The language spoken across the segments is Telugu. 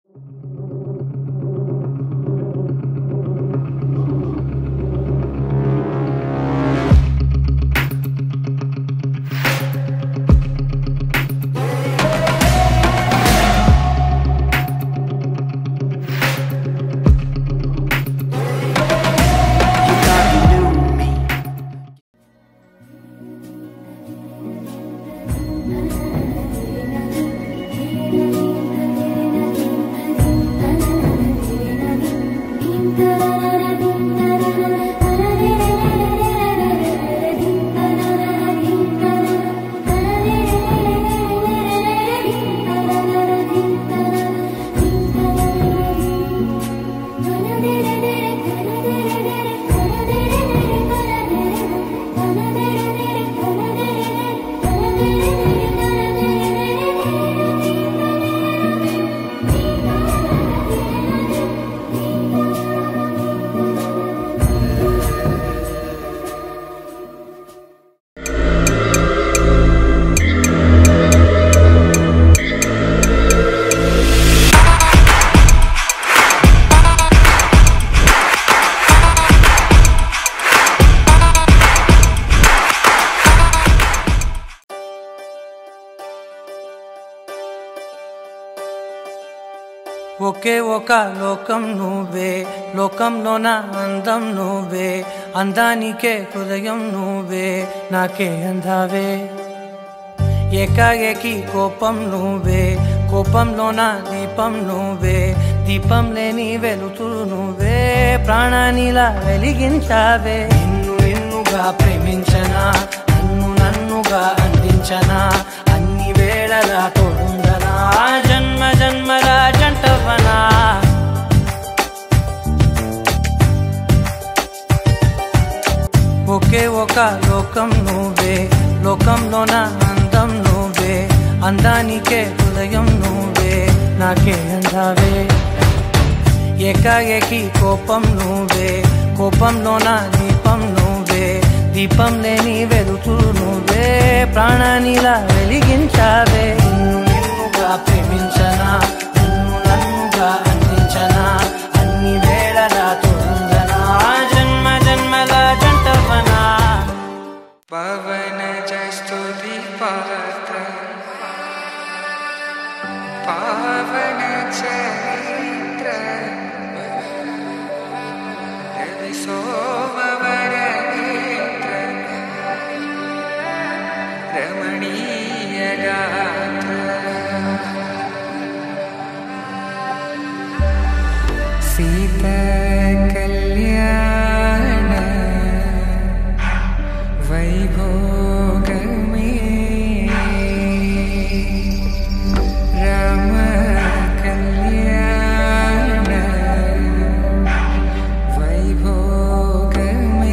ఒకే ఒక లోకం నువ్వే, లోకంలోన అందం నువ్వే, అందానికే హృదయం నువ్వే, నాకే అందావే. ఏకాఏకి కోపం నువ్వే, కోపంలోన దీపం నువ్వే, దీపం లేని వెలుతురు నువ్వే, ప్రాణానిలా వెలిగించావే. నిన్నుగా ప్రేమించనా, నన్నుగా అందించనా, అన్ని వేళలా తోడుందనా, జన్మ జన్మల జంటవనా. ఒకే ఒక లోకం నువ్వే, లోకంలోన అందం నువ్వే, అందానికే హృదయం నువ్వే, నాకే అందావే. ఏకాఏకి కోపం నువ్వే, కోపంలోన దీపం నువ్వే, దీపం లేని వెలుతురు నువ్వే, ప్రాణానిలా వెలిగించావే. నిన్నుగా ప్రేమించనా, నన్నుగా అందించనా, అన్ని వేళలా తోడుందనా, జన్మ జన్మల జంటవనా. పవన జస్తుతి పాత్ర పావన చరిత్ర రవి సోమవర నేత్ర రమణీయ గాత్ర సీతా కళ్యాణ వైభోగమే రామ కళ్యాణ వైభోగమే.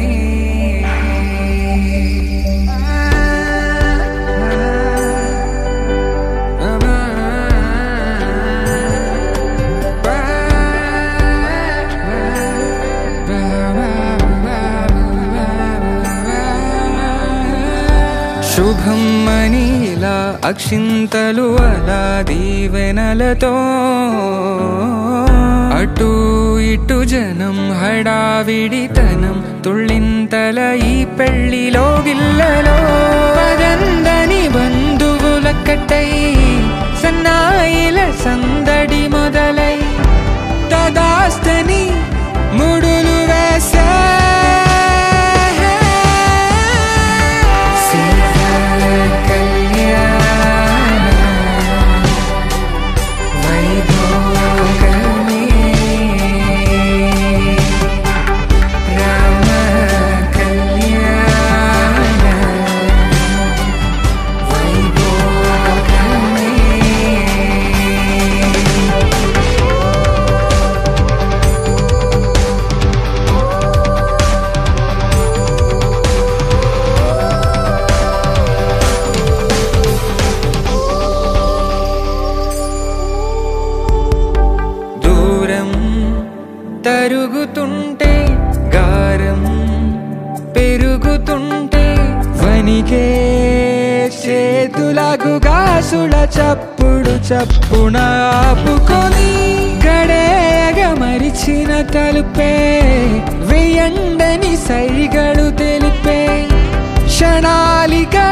శుభం మనీలా అక్షింతలు అలా దీవెనలతో అటు ఇటు జనం హడావిడితనం తుళ్ళింతల ఈ పెళ్లిలో గిల్లలో పదందని బంధువుల కట్టై సన్నాయిల సందడి మొదలై తదాస్తని ముడులు వేసా. తరుగుతుంటే గారం పెరుగుతుంటే వనికే చేతులకు గాసుల చప్పుడు చప్పున ఆపుకొని అక్కడే అగమరిచిన తలుపే వెయ్యండని సైగడు తెలిపే క్షణాలిగా